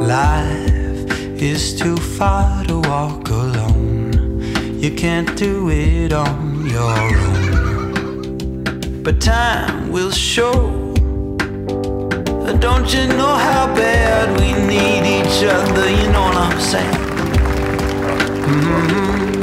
Life is too far to walk alone. You can't do it on your own. But time will show. Don't you know how bad we need each other? You know what I'm saying?